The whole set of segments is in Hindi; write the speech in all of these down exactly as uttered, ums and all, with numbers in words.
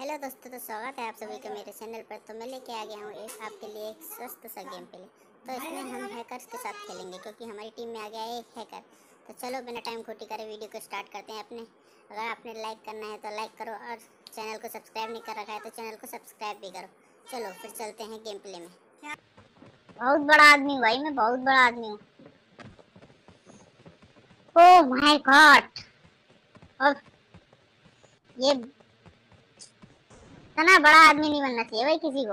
हेलो दोस्तों, तो स्वागत है आप सभी का मेरे चैनल पर। तो मैं लेके आ गया हूँ एक आपके लिए एक स्वस्थ सा गेम प्ले। तो इसमें हम हैकर्स के साथ खेलेंगे क्योंकि हमारी टीम में आ गया है एक हैकर। तो चलो बिना टाइम खोटी करे वीडियो को स्टार्ट करते हैं अपने। अगर आपने लाइक करना है तो लाइक करो और चैनल को सब्सक्राइब नहीं कर रखा है तो चैनल को सब्सक्राइब भी करो। चलो फिर चलते हैं गेम प्ले में। बहुत बड़ा आदमी हूँ भाई, मैं बहुत बड़ा आदमी हूँ। ओह माय गॉड, अब ये इतना बड़ा आदमी नहीं बनना चाहिए भाई किसी को।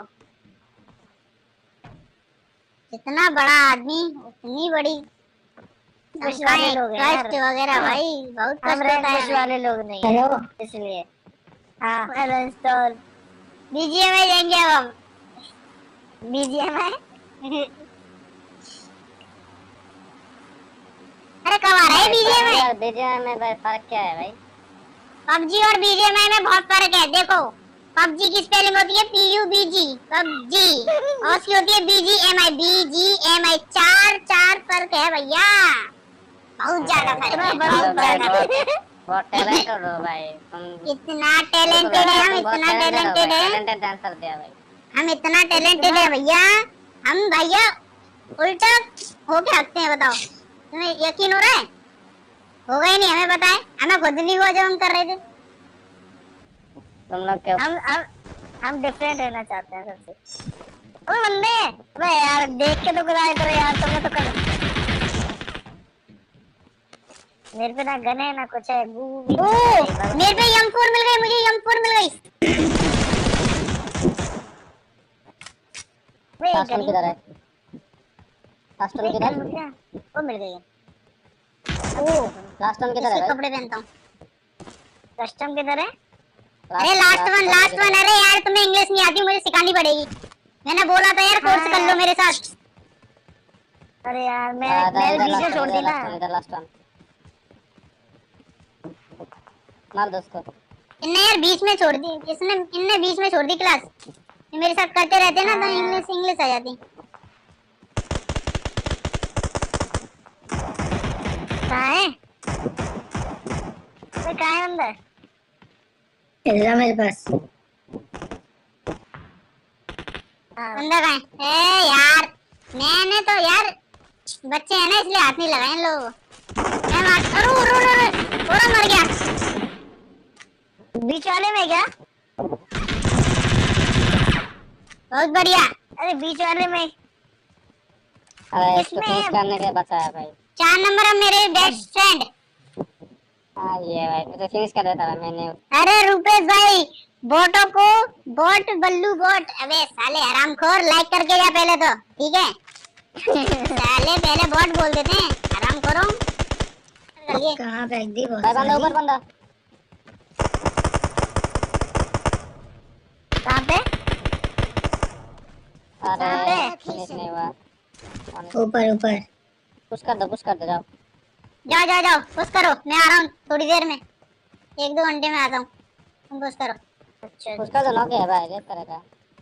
जितना बड़ा आदमी उतनी बड़ी कुछ वाले लोग हैं यार, कष्ट वगैरह भाई बहुत कष्ट होता है। कुछ वाले लोग नहीं है इसलिए। हाँ हेलो इंस्टॉल बीजीएमआई देंगे अब हम। बीजीएमआई। अरे कब आ रहा है बीजीएमआई? यार बीजीएमआई में भाई फर्क क्या है भाई? पबजी और बीजीएमआई में बहुत फर्क है। देखो पबजी की स्पेलिंग होती है P U B G PUBG और उसकी होती है बीजीएमआई बीजीएमआई। चार चार फर्क है भैया, बहुत ज्यादा फर्क है, बहुत ज्यादा। बहुत टैलेंटेड हो भाई तुम। इतना टैलेंटेड है हम, इतना टैलेंटेड है, टैलेंटेड आंसर दिया भाई। हम इतना टैलेंटेड है भैया। हम भैया उल्टा हो के हकते हैं। बताओ तुम्हें यकीन हो रहा है? होगा ही नहीं, हमें बताए, हमें खुद नहीं हुआ जब हम कर रहे थे। तुम लोग क्यों? हम हम हम डिफरेंट रहना चाहते हैं सबसे। ओ बंदे वे यार देख के तो गुराए करो यार, तुमने तो कर। मेरे पे ना गन है ना कुछ है। ओ मेरे पे एम फोर मिल गई, मुझे एम फोर मिल गई। वे गन किधर है? लास्ट वन किधर है? वो मिल गई। ओ लास्ट वन किधर है? कपड़े पहनता हूँ। कस्टम किधर है? अरे लास्ट वन लास्ट वन। अरे यार तुम्हें इंग्लिश नहीं आती, मुझे सिखानी पड़ेगी। मैंने बोला था यार कोर्स कर लो मेरे साथ। अरे यार मैं मैं बीच में छोड़ दी ना। इधर लास्ट वन मार दो उसको। इनने यार बीच में छोड़ दी, इसने इनने बीच में छोड़ दी क्लास। ये मेरे साथ करते रहते ना तो इंग्लिश इंग्लिश आ जाती। कहाँ है? वो कहाँ है अंदर? इधर मेरे पास। अंदर कहाँ है? ए यार मैंने तो यार बच्चे हैं ना इसलिए हाथ नहीं लगाए इन लोगों को। मैं मार अरे अरे अरे थोड़ा मर गया। बीच वाले में क्या? बहुत बढ़िया। अरे बीच वाले में। अरे इसको फिनिश करने के बचाया भाई। चार नंबर अब मेरे बेस्ट फ्रेंड। हाँ ये भाई तो फिनिश कर देता था मैंने। अरे रुपेश भाई बोटों को बोट बल्लू बोट। अबे साले हरामखोर लाइक करके जा पहले तो, ठीक है? साले पहले बोट बोल देते हैं हरामखोरों। कहाँ फेंक दी वो? बंदा ऊपर बंदा। कहाँ पे? अरे फिनिश नहीं हुआ। ऊपर ऊपर पुश कर दो, पुश कर दो, जाओ जाओ जाओ जाओ पुश करो। मैं आ रहा हूँ थोड़ी देर में, एक दो घंटे में आता हूँ। तुम पुश करो। अच्छा पुश कर दो ना। क्या भाई रेप करेगा,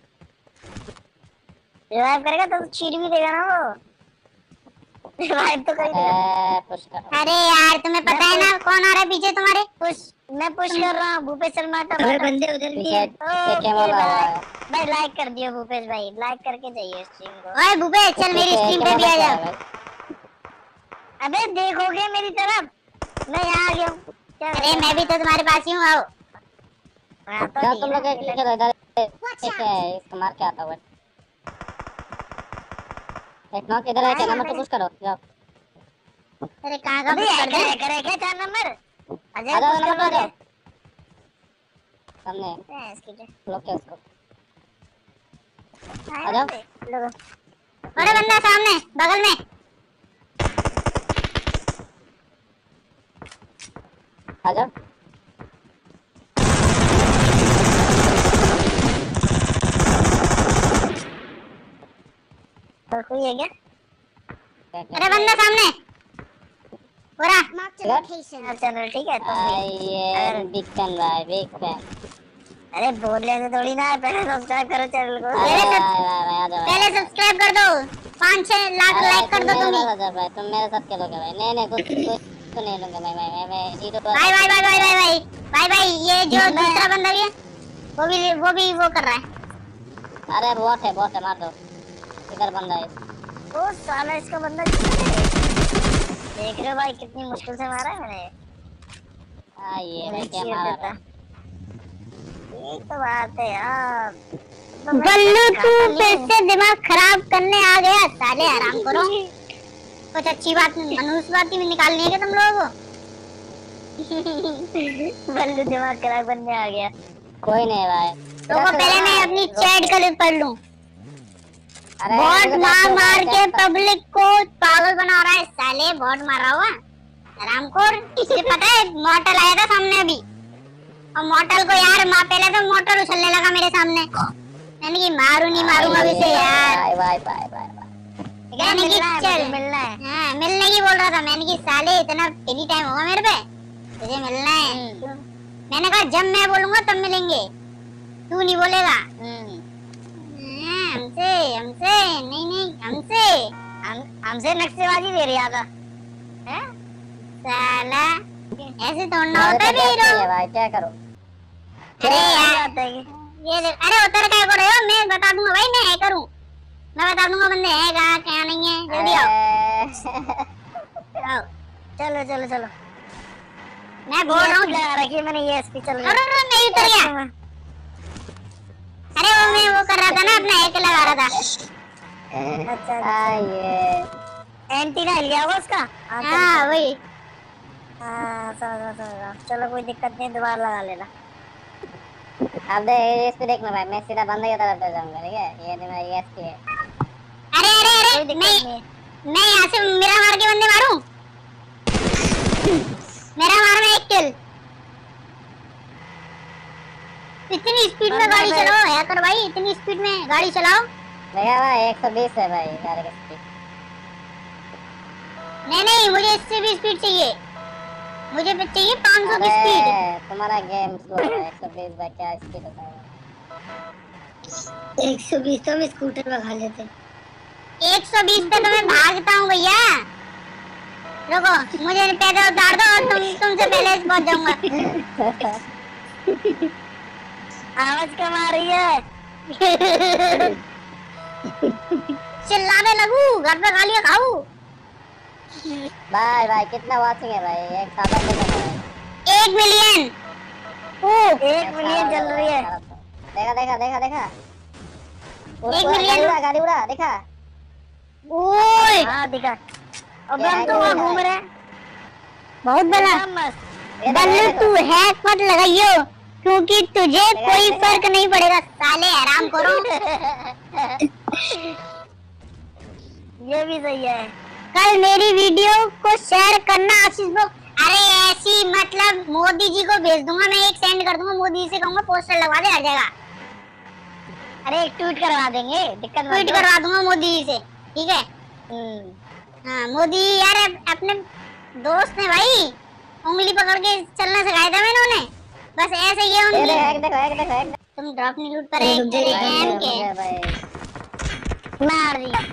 रिवाइव करेगा तो चीट भी देगा ना वो। रिवाइव तो करेगा। पुश कर। अरे यार तुम्हें पता है ना कौन आ रहा है पीछे तुम्हारे? पुश मैं पुश कर रहा हूँ। भूपेश शर्मा का बंदे उधर भी है। भाई लाइक कर दियो भूपेश भाई, लाइक करके जाइए स्ट्रीम को। ओए भूपेश चल मेरी स्ट्रीम पे भी आ जा। अबे देखोगे मेरी तरफ? मैं यहाँ आ गया हूँ। अरे मैं भी तो तुम्हारे पास ही हूँ। आओ तो तुम लोग एक इधर ठीक है, इसको मार के आता हूँ। एक नॉक इधर है, क्या नंबर तो पुश करो जाओ। अरे कहाँ का पुश कर दे? करे क्या चार नंबर? आ जाओ नंबर आ जाओ सामने। इसकी ब्लॉक है उसको। आ जाओ। अरे बंदा सामने बगल में। आ जाओ। और कोई है क्या? अरे बंदा सामने पूरा। चलो ठीक है तो ये बिग फैन भाई, बिग फैन। अरे बोल रहे थे थोड़ी ना, पहले सब्सक्राइब करो चैनल को। पहले सब्सक्राइब कर दो, पाँच छह लाख लाइक कर दो। तुम भाई तुम मेरे साथ खेलोगे भाई? नहीं नहीं कुछ कुछ नहीं लूंगा भाई। मैं मैं मैं भाई भाई भाई भाई भाई भाई भाई भाई ये जो दूसरा बंदा भी है वो भी वो भी वो कर रहा है। अरे बॉट है, बॉट है, मार दो। इधर बंदा है। ओ साला इसका बंदा देख रहे हो भाई कितनी मुश्किल से मारा है मैंने। हाँ ये भाई क्या चीर मारा देता। है। यही तो बात है यार। बल्लू तू फिर से दिमाग खराब करने आ गया साले, आराम करो। कुछ अच्छी बात मनुष्य बात भी निकालनी है क्या तुम लोगों को? बल्लू दिमाग खराब करने आ गया। कोई नहीं भाई। तो को पहले मैं अपनी चैट क्लिप पढ़ लूं। अरे बॉट मार मार के पब... पब्लिक को पागल बना रहा है साले, बॉट मार रहा हुआ आरामखोर। तुझे पता है मॉर्टल आया था सामने अभी, और मॉर्टल को यार मार, पहले तो मॉर्टल उछलने लगा मेरे सामने, मैंने कि मारू नहीं मारूंगा अभी से यार। Bye bye bye bye. मैंने कि चल मिलना है। हाँ मिलने की बोल रहा था, मैंने कि साले इतना फ्री टाइम होगा मेरे पे, तुझे मिलना है। मैंने कहा जब मैं बोलूंगा तब मिलेंगे, तू नहीं बोलेगा। हमसे हमसे नहीं नहीं हमसे हम हमसे नक्शेबाजी दे रहा था हैं? साला ऐसे तोड़ना होता है हीरो भाई, क्या करो। अरे यार ये देख, अरे उतर क्या कर रहे हो? मैं बता दूंगा भाई, मैं हैकर हूँ, मैं बता दूंगा बंदे है कहाँ क्या नहीं है। जल्दी आओ। आओ चलो चलो चलो। मैं बोल रहा हूँ लगा रखी मैंने ये एसपी चल गया। अरे अरे नहीं उतर गया। अरे वो मैं वो कर रहा था ना, अपना हैक लगा रहा था। अच्छा हाँ ये एंटीना हिल गया होगा उसका। हाँ वही। हाँ समझ समझ। चलो कोई दिक्कत नहीं, दोबारा लगा लेना। अब देख इस पे देखना भाई, मैं सीधा बंदे की तरफ ले जाऊंगा, ठीक है। ये मेरा ये एसपी है। अरे अरे अरे कोई मैं दिक्कत नहीं है। मैं यहाँ से मेरा मार के बंदे मारूं? मेरा मार में एक किल। इतनी स्पीड में गाड़ी चलाओ हैकर भाई, इतनी स्पीड में गाड़ी चलाओ। देखा भाई एक सौ बीस है भाई गाड़ी की स्पीड। नहीं नहीं मुझे इससे भी स्पीड चाहिए, मुझे भी चाहिए पाँच सौ की स्पीड। तुम्हारा गेम स्लो है। एक सौ बीस भाई क्या स्पीड होता है? एक सौ बीस तो हम स्कूटर में खा लेते। एक सौ बीस पे तो मैं भागता हूँ भैया। रुको मुझे पैदल उतार दो और तुम तुमसे पहले पहुंच जाऊंगा। आवाज कम आ रही है। चिल्लाने लगू, घर पे गालियां खाऊं। भाई भाई कितना वाचिंग है भाई? एक सादा कितना है? एक मिलियन। ओ एक मिलियन चल रही है। देखा देखा देखा देखा एक मिलियन गाड़ी उड़ा देखा। ओए हाँ दिखा। अब हम तो वहाँ घूम रहे हैं। बहुत बड़ा। मस्त। बल्लू तू हैक मत लगाइयो, क्योंकि तुझे कोई फर्क नहीं पड़ेगा साले, आराम करो। ये भी सही है। कल मेरी वीडियो को शेयर करना आशीष ब्रो। अरे ऐसी मतलब मोदी जी को भेज दूंगा मैं, एक सेंड कर दूंगा, मोदी जी से कहूंगा पोस्टर लगवा दे, आ जाएगा। अरे एक ट्वीट करवा देंगे, दिक्कत मत ट्वीट करो। करवा दूंगा मोदी जी से, ठीक है। हम्म। हाँ मोदी यार अपने दोस्त हैं भाई, उंगली पकड़ के चलना सिखाया था मैंने उन्हें, बस ऐसे ही है उनकी। एक देखो एक देखो एक तुम ड्रॉप नहीं लूट पर एक तेरे एम के भाई मार दिया।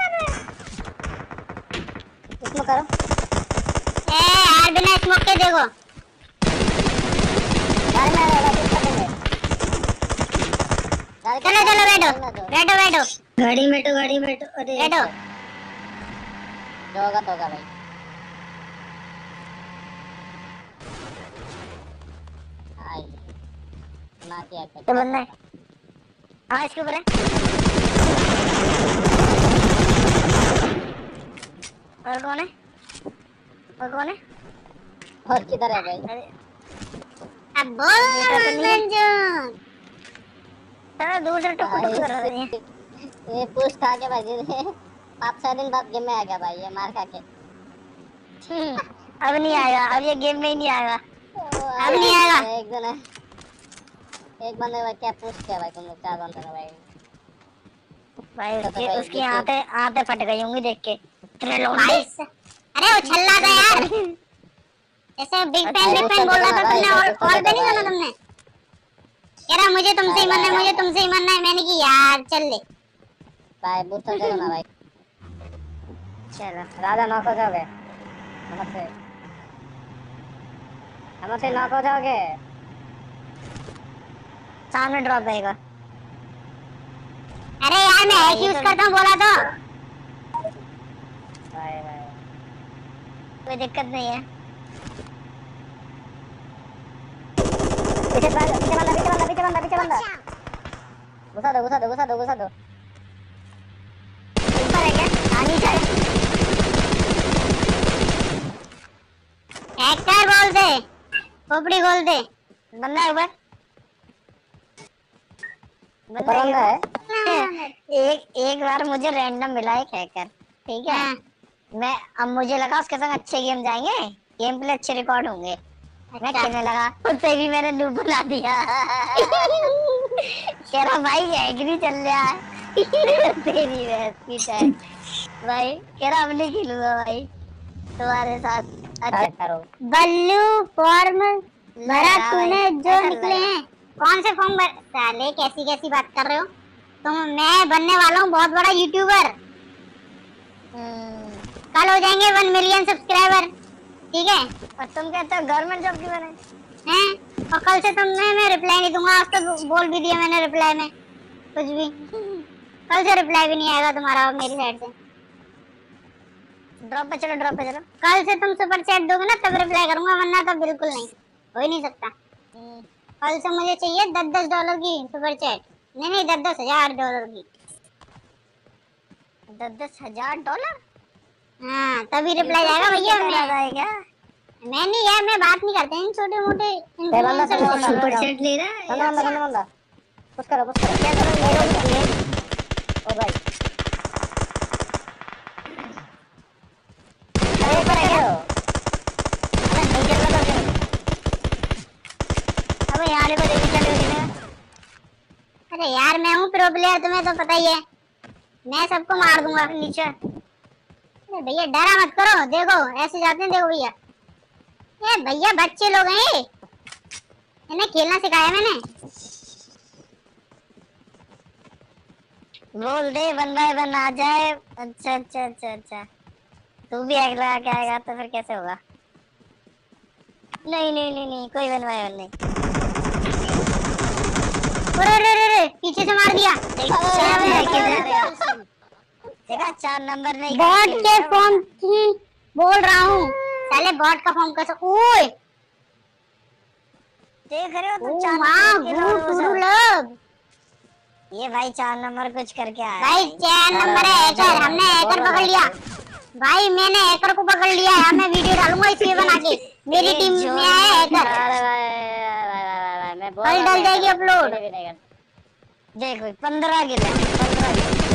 इसमें करो। ए यार बिना स्मोक के देखो। गाड़ी में आ रहा है। चलो चलो बैठो बैठो बैठो गाड़ी में तो गाड़ी में तो अरे बैठो। जो होगा तो होगा भाई। आई ना किया तो बंदा है। हाँ इसके ऊपर है। और कौन है? और कौन है? और किधर है भाई? अरे अब बोल मंजूर। साला दूर से टुक टुक कर रही है। ये पुश खा के भाई जी पाँच छह दिन बाद गेम में आ गया भाई, ये मार खा के। अब नहीं आएगा, अब ये गेम में ही नहीं आएगा। अब नहीं आएगा। एक दिन है, एक बंदे भाई क्या पुश किया भाई तुम लोग, चार बंदे ने भाई। भाई तो उसकी भाई उसकी देखिए। आंखें आंखें फट गई होंगी देख के। तेरे भाई स- अरे वो छल्ला था यार, ऐसे बिग फैन बिग फैन बोल रहा था तुमने, और कॉल पे नहीं सुना तुमने? कह रहा मुझे तुमसे ही मरना है, मुझे तुमसे ही मरना है। मैंने की यार चल ले। भाई बूस्टर दे दो ना भाई। चलो राजा नॉक हो जाओगे नमस्ते, नमस्ते नॉक हो जाओगे। सामने ड्रॉप है एक और। अरे यार मैं हैक यूज करता हूँ बोला तो। भाई भाई कोई दिक्कत नहीं है। पीछे बंदा पीछे बंदा पीछे बंदा पीछे बंदा पीछे बंदा घुसा दो घुसा दो घुसा दो घुसा दो। ऊपर है क्या? आनी चाहिए। हैकर बोल दे, खोपड़ी खोल दे। बंदा है ऊपर। बंदा है। एक एक बार मुझे रैंडम मिला एक हैकर, ठीक है। हाँ। मैं अब मुझे लगा उसके संग अच्छे गेम जाएंगे, गेम प्ले अच्छे रिकॉर्ड होंगे। मैं अच्छा। खेलने लगा, उससे भी मैंने नूब बना दिया। कह रहा भाई एग्री चल रहा है। तेरी भैंस की टाइम भाई, कह रहा अब नहीं खेलूंगा भाई तुम्हारे साथ। अच्छा करो। बल्लू फॉर्म भरा लगा तूने भाई, जो ऐसा निकले लगा। हैं। कौन से फॉर्म भर साले, कैसी कैसी बात कर रहे हो तुम। मैं बनने वाला हूँ बहुत बड़ा यूट्यूबर। हम्म, कल हो जाएंगे वन मिलियन सब्सक्राइबर, ठीक है। और तुम कहते हो गवर्नमेंट जॉब क्यों बने? हैं? और कल से तुमने मैं रिप्लाई नहीं दूंगा। आज तो बोल भी दिया मैंने रिप्लाई में कुछ भी। कल से रिप्लाई भी नहीं आएगा तुम्हारा अब मेरी साइड से। ड्रॉप पे चलो ड्रॉप पे चलो। कल से तुम सुपर चैट दोगे ना तब रिप्लाई करूंगा, वरना तो बिल्कुल नहीं, हो ही नहीं सकता। कल से मुझे चाहिए दस दस डॉलर की सुपर चैट। नहीं नहीं, दस दस हजार डॉलर की। दस दस हजार डॉलर? हाँ तभी रिप्लाई जाएगा भैया। मैं क्या मैं नहीं यार, मैं बात नहीं करते इन छोटे मोटे इन्फ्लुएंसर से। सुपर चैट ले रहा है। बंदा बंदा बंदा बंदा पुश करो पुश करो। क्या करो ये लोग ये ओ भाई अरे पर है अरे नहीं चल रहा था। अबे यार को देख चल रही है। अरे यार मैं हूँ प्रो प्लेयर, तुम्हें तो पता ही है। मैं सबको मार दूंगा नीचे। अरे भैया डरा मत करो, देखो ऐसे जाते हैं, देखो भैया। ये भैया बच्चे लोग हैं, इन्हें खेलना सिखाया मैंने। बोल दे वन बाय वन आ जाए। अच्छा अच्छा अच्छा अच्छा तू भी एक लगा के आएगा तो फिर कैसे होगा? नहीं नहीं नहीं नहीं कोई वन बाय वन नहीं। अरे रे रे रे पीछे से मार दिया। देखा चार नंबर नहीं। बॉट के फॉर्म की बोल रहा हूँ, पहले बॉट का फॉर्म कैसे। ओए देख रहे हो तुम ओ चार माँ नंबर के लोग गुरु हो। लोग। ये भाई चार नंबर कुछ करके आया भाई चार नंबर है हैकर, हमने हैकर पकड़ लिया भाई। मैंने हैकर को पकड़ लिया है, मैं वीडियो डालूंगा इसलिए बना के। मेरी टीम में आया हैकर, कल डल जाएगी अपलोड। देखो पंद्रह गिर पंद्रह गिर